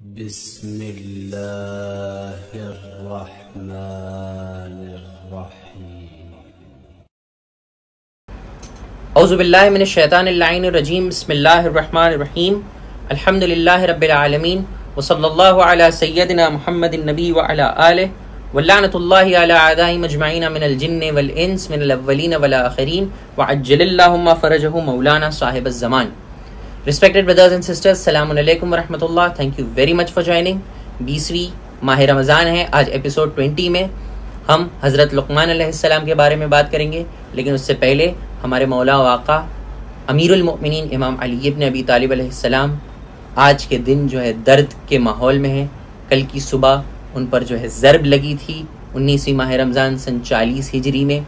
بسم اللہ الرحمن الرحیم اعوذ باللہ من الشیطان اللعین الرجیم بسم اللہ الرحمن الرحیم الحمد للہ رب العالمین وصلی اللہ علی سیدنا محمد النبی وعلی آلہ ولعنۃ اللہ علی اعدائهم اجمعین من الجن والانس من الاولین والآخرین وعجل اللہم فرجہ مولانا صاحب الزمان. Respected brothers and sisters, السلام علیکم ورحمۃ اللہ. Thank you very much for joining. 20ویں ماہ رمضان ہے. آج ایپیسوڈ 20 میں ہم حضرت لقمان علیہ السلام کے بارے میں بات کریں گے، لیکن اس سے پہلے ہمارے مولا و آقا امیر المؤمنین امام علی ابن ابی طالب علیہ السلام آج کے دن جو ہے درد کے ماحول میں ہیں. کل کی صبح ان پر جو ہے ضرب لگی تھی 19ویں ماہ رمضان سن 40 ہجری میں.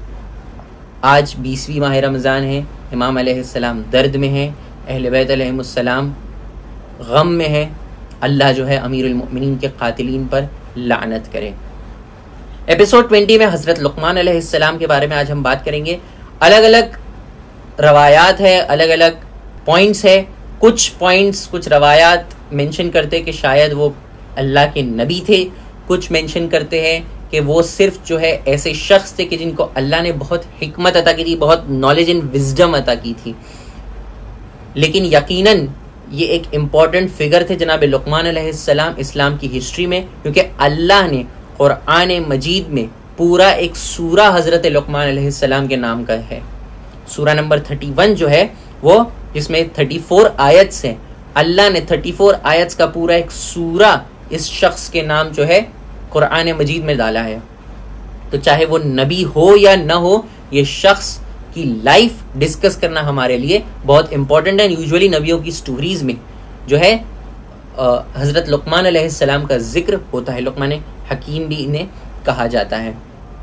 آج 20ویں ماہ رمضان ہے. امام علیہ السلام درد میں ہیں، اہل بیت علیہ السلام غم میں ہے. اللہ جو ہے امیر المؤمنین کے قاتلین پر لعنت کرے. ایپیسوڈ 20 میں حضرت لقمان علیہ السلام کے بارے میں آج ہم بات کریں گے. الگ الگ روایات ہے، الگ الگ پوائنٹس ہے. کچھ پوائنٹس کچھ روایات مینشن کرتے کہ شاید وہ اللہ کے نبی تھے، کچھ مینشن کرتے ہیں کہ وہ صرف جو ہے ایسے شخص تھے کہ جن کو اللہ نے بہت حکمت عطا کی تھی، بہت نالج اینڈ وزڈم عطا کی تھی. لیکن یقیناً یہ ایک امپورٹنٹ فگر تھے جناب لقمان علیہ السلام اسلام کی ہسٹری میں، کیونکہ اللہ نے قرآن مجید میں پورا ایک سورہ حضرت لقمان علیہ السلام کے نام کا ہے. سورہ نمبر 31 جو ہے وہ جس میں 34 آیتس ہیں، اللہ نے 34 آیتس کا پورا ایک سورہ اس شخص کے نام جو ہے قرآن مجید میں ڈالا ہے. تو چاہے وہ نبی ہو یا نہ ہو، یہ شخص کی لائف ڈسکس کرنا ہمارے لیے بہت امپورٹنٹ ہے. یوزولی نبیوں کی سٹوریز میں جو ہے حضرت لقمان علیہ السلام کا ذکر ہوتا ہے. لقمان حکیم بھی انہیں کہا جاتا ہے.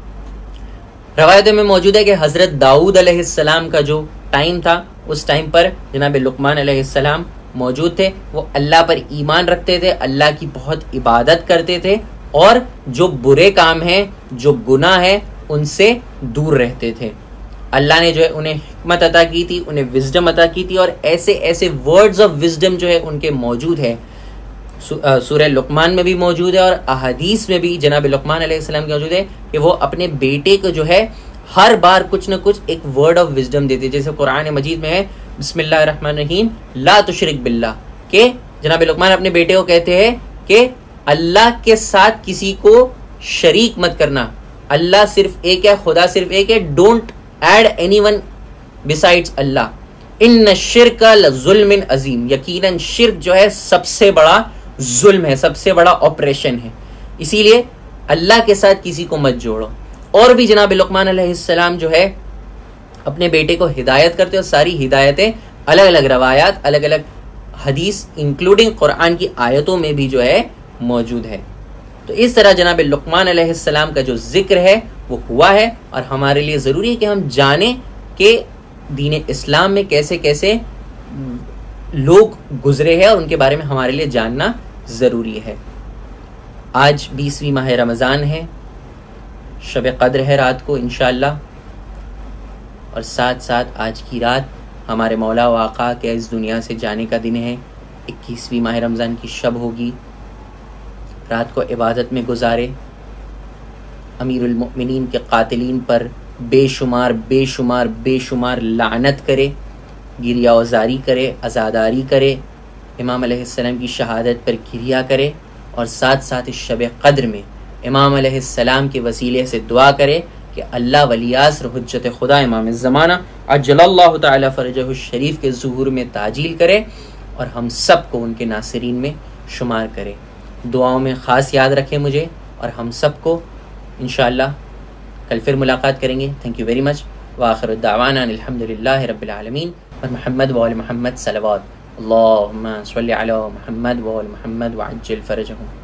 روایتوں میں موجود ہے کہ حضرت داؤد علیہ السلام کا جو ٹائم تھا اس ٹائم پر جناب لقمان علیہ السلام موجود تھے. وہ اللہ پر ایمان رکھتے تھے، اللہ کی بہت عبادت کرتے تھے، اور جو برے کام ہیں، جو گناہ ہیں، ان سے دور رہتے تھے. اللہ نے جو ہے انہیں حکمت عطا کی تھی، انہیں وزڈم عطا کی تھی، اور ایسے ایسے ورڈز آف وزڈم جو ہے ان کے موجود ہے. سورہ لقمان میں بھی موجود ہے اور احادیث میں بھی جناب لقمان علیہ السلام کے موجود ہے کہ وہ اپنے بیٹے کو جو ہے ہر بار کچھ نہ کچھ ایک ورڈ آف وزڈم دیتے. جیسے قرآن مجید میں ہے بسم اللہ الرحمن الرحیم لا تشرک باللہ، کہ جناب لقمان اپنے بیٹے کو کہتے ہیں کہ اللہ کے ساتھ کسی کو شریک مت کرنا. اللہ صرف ایک ہے، خدا صرف ایک ہے. Don't add any one besides Allah. ان الشرک لظلم عظیم، یقیناً شرک جو ہے سب سے بڑا ظلم ہے، سب سے بڑا آپریشن ہے. اسی لیے اللہ کے ساتھ کسی کو مت جوڑو. اور بھی جناب لقمان علیہ السلام جو ہے اپنے بیٹے کو ہدایت کرتے، اور ساری ہدایتیں الگ الگ روایات، الگ الگ حدیث انکلوڈنگ قرآن کی آیتوں میں بھی جو ہے موجود ہے. تو اس طرح جناب لقمان علیہ السلام کا جو ذکر ہے وہ ہوا ہے، اور ہمارے لیے ضروری ہے کہ ہم جانیں کہ دین اسلام میں کیسے کیسے لوگ گزرے ہیں، اور ان کے بارے میں ہمارے لیے جاننا ضروری ہے. آج 20ویں ماہ رمضان ہے، شب قدر ہے رات کو انشاءاللہ، اور ساتھ ساتھ آج کی رات ہمارے مولا و آقا کے اس دنیا سے جانے کا دن ہے. 21ویں ماہ رمضان کی شب ہوگی. رات کو عبادت میں گزارے، امیر المؤمنین کے قاتلین پر بے شمار بے شمار بے شمار لعنت کرے، گریہ وزاری کرے، عزاداری کرے، امام علیہ السلام کی شہادت پر گریہ کرے، اور ساتھ ساتھ اس شب قدر میں امام علیہ السلام کے وسیلے سے دعا کرے کہ اللہ ولی عصر حجت خدا امام الزمانہ عجل اللہ تعالی فرجہ الشریف کے ظہور میں تعجیل کرے، اور ہم سب کو ان کے ناصرین میں شمار کرے. دعاؤں میں خاص یاد رکھیں مجھے اور ہم سب کو. انشاءاللہ کل پھر ملاقات کریں گے. Thank you very much. وآخر الدعوانا الحمد للہ رب العالمین. محمد وآل محمد صلوات. اللہم صلی علی محمد وآل محمد وعجل فرجہم.